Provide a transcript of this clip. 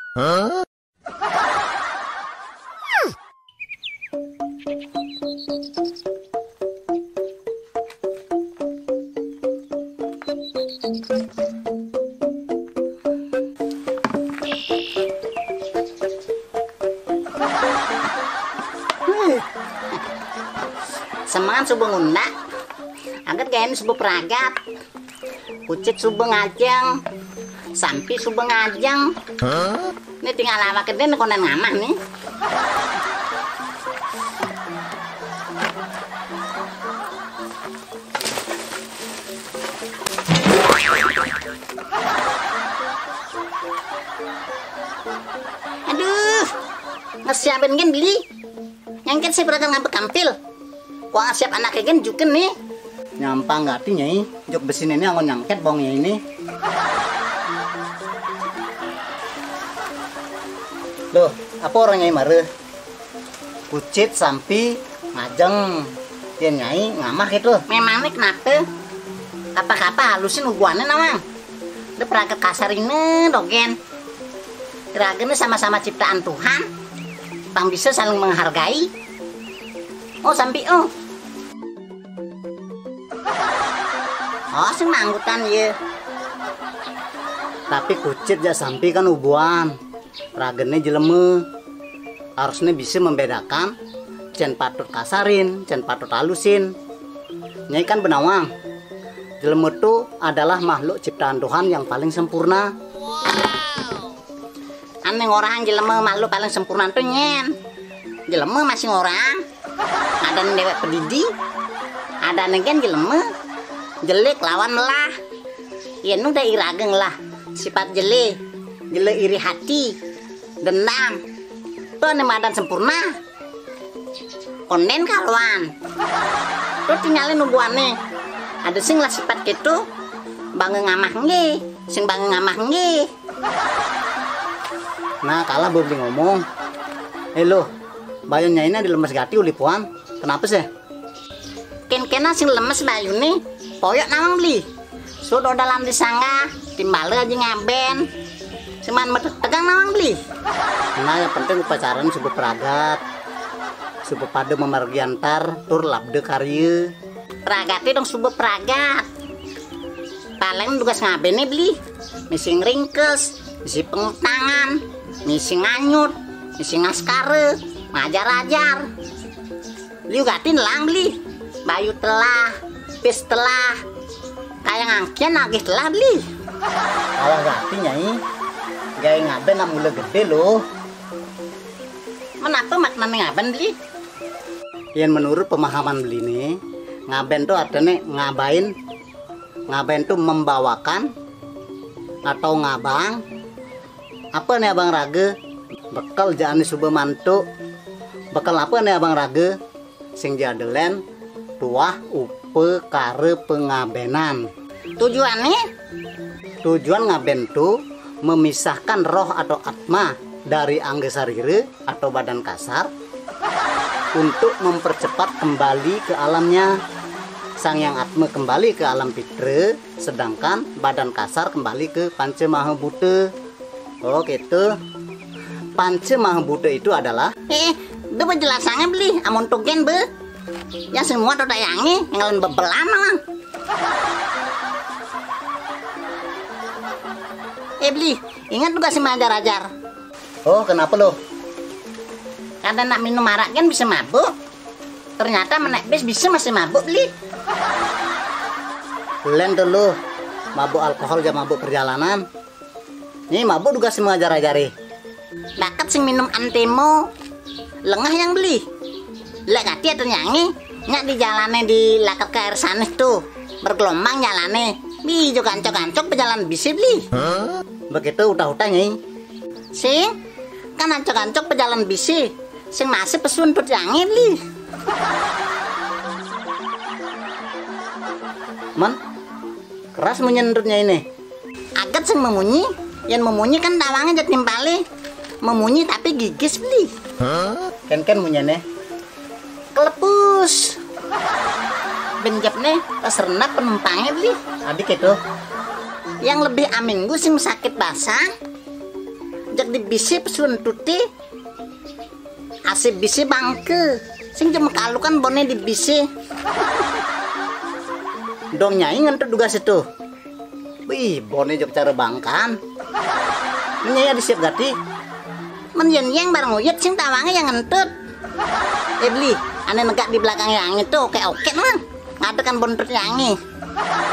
Semangat subuh ngunda, angkat kain subuh peragat, kucit subuh ngajeng, sampi subuh ngajeng. Ini tinggal awak gede nih konen ngamah nih. Aduh, ngesiapin kan beli, yang kan saya beragam ngambek kampil. Wah siap anak kegen juga nih. Nyampang nggak artinya ini, jok besi ini angon nyangket bongnya ini. Loh, apa orangnya marah? Kucit sampai ngajeng, dia nyai ngamah gitu. Memangnya kenapa? Apa-apa halusin hubungannya namang. Udah peragat kasar ini dogen. Keragannya sama-sama ciptaan Tuhan. Bang bisa saling menghargai. Oh sampai oh sing manggutan ya. Tapi kucit ya sampai kan ubuan ragene jeleme harusnya bisa membedakan cen patut kasarin cen patut halusin. Nyai kan benawang jeleme itu adalah makhluk ciptaan Tuhan yang paling sempurna. Aneh orang jeleme makhluk paling sempurna tuh nyen jeleme masih orang. Ada dewek pedidi, ada negen jeleme, jelek lawan lah. Ya nu udah irageng lah, sifat jele iri hati, dendam. Tuh nemadan sempurna, konen kaluan. Tuh tinggalin nubuannya. Ada sing lah sifat gitu, bangga ngamah nge, sing bangga ngamah nge. Nah kalah boleh ngomong, lo. Bayunya ini dilemes gati uli puan. Kenapa sih? Ken-kena sing lemes bayu nih. Poyok namang beli. Sudah dalam disangga timbal aja ngaben. Cuman tegang namang beli. Nah yang penting upacaran subuh peragat. Subuh pada memergiantar tur labde karya. Peragati dong subuh peragat. Paling tugas ngaben nih beli. Misi ringkes, misi pengutangan, misi nganyut, misi ngaskare. Ngajar-ajar liu gatin lang beli bayu telah pis telah kayak ngangkian lagi telah beli kalau gatin nyai gaya ngaben nak mulai gede loh. Menapa maknanya ngaben beli? Yang menurut pemahaman beli nih ngaben tuh artinya ngaben tuh membawakan atau ngabang apa nih abang raga bekal jani subuh mantu. Bekal apa nih abang raga sing jadelen tuah upe kare pengabenan. Tujuan ngaben tuh memisahkan roh atau atma dari angge sarire atau badan kasar untuk mempercepat kembali ke alamnya. Sang yang atma kembali ke alam fitre, sedangkan badan kasar kembali ke Panca Mahabhuta. Oh gitu. Panca Mahabhuta itu adalah itu penjelasannya beli amun tugen be ya semua tuh dayangi yang bebelam lah. Beli ingat juga si majar-ajar. Oh kenapa lo? Karena nak minum arak kan bisa mabuk. Ternyata menek bis bisa masih mabuk beli. Len dulu mabuk alkohol jam mabuk perjalanan. Ini mabuk juga si majar-ajari. Bakat sing minum antemo lengah yang beli lek gati atau nyanyi nyak di jalannya di lakat ke air sanes tuh bergelombang jalannya bijo kancok-kancok pejalan bisi beli. Begitu udah nyai sing kan kancok-kancok pejalan bisi sing masih pesun tuh nyanyi beli. Man keras menyendutnya ini agak sing memunyi yang memunyi kan dawangnya jatim pali memunyi tapi gigis beli. Kan munyane kelepus benjep nih pas renap penumpangnya beli adik itu yang lebih amin gue sing sakit basah jak di bisi pesun tuti asih bisi bangke sing cuma kalukan bone di bisi dong nyai ngentut juga situ. Wih, bone jok cara bangkan. Nyai ada siap gati. Menyen-yang barang uyut sing tawange yang ngentut. Beli, ane negak di belakang yang itu oke-oke mah. Ngadekan bontot yangi.